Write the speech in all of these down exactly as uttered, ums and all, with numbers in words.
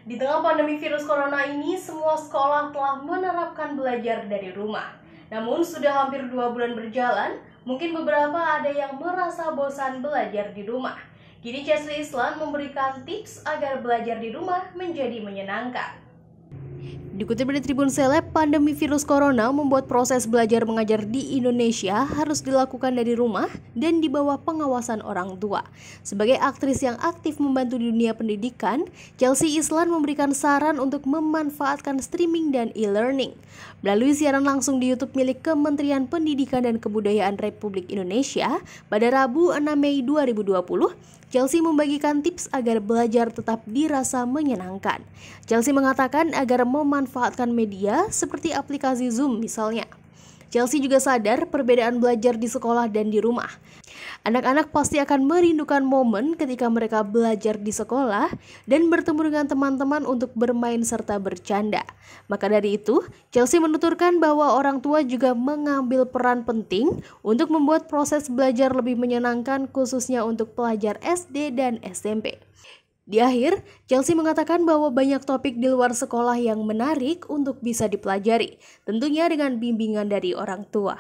Di tengah pandemi virus corona ini, semua sekolah telah menerapkan belajar dari rumah. Namun sudah hampir dua bulan berjalan, mungkin beberapa ada yang merasa bosan belajar di rumah. Kini Chelsea Islan memberikan tips agar belajar di rumah menjadi menyenangkan. Dikutip dari Tribun Seleb, pandemi virus corona membuat proses belajar mengajar di Indonesia harus dilakukan dari rumah dan di bawah pengawasan orang tua. Sebagai aktris yang aktif membantu di dunia pendidikan, Chelsea Islan memberikan saran untuk memanfaatkan streaming dan e-learning. Melalui siaran langsung di YouTube milik Kementerian Pendidikan dan Kebudayaan Republik Indonesia pada Rabu enam Mei dua ribu dua puluh, Chelsea membagikan tips agar belajar tetap dirasa menyenangkan. Chelsea mengatakan agar memanfaatkan media seperti aplikasi Zoom misalnya. Chelsea juga sadar perbedaan belajar di sekolah dan di rumah. Anak-anak pasti akan merindukan momen ketika mereka belajar di sekolah dan bertemu dengan teman-teman untuk bermain serta bercanda. Maka dari itu, Chelsea menuturkan bahwa orang tua juga mengambil peran penting untuk membuat proses belajar lebih menyenangkan khususnya untuk pelajar S D dan S M P. Di akhir, Chelsea mengatakan bahwa banyak topik di luar sekolah yang menarik untuk bisa dipelajari, tentunya dengan bimbingan dari orang tua.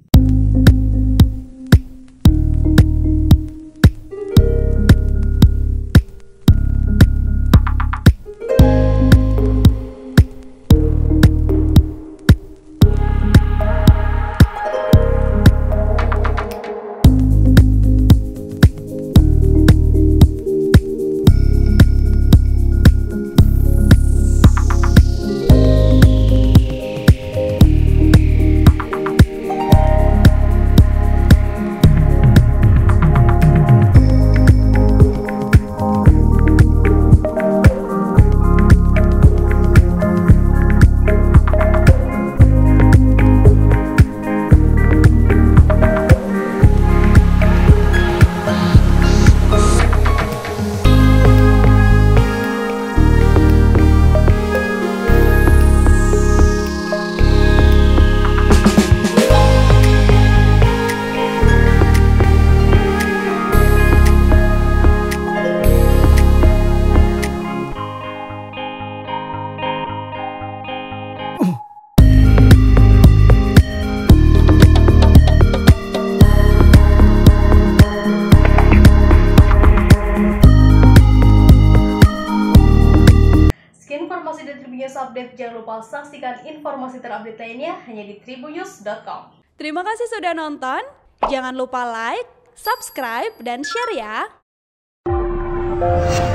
Informasi dari Tribun News Update, jangan lupa saksikan informasi terupdate lainnya hanya di tribun news dot com. Terima kasih sudah nonton, jangan lupa like, subscribe, dan share ya.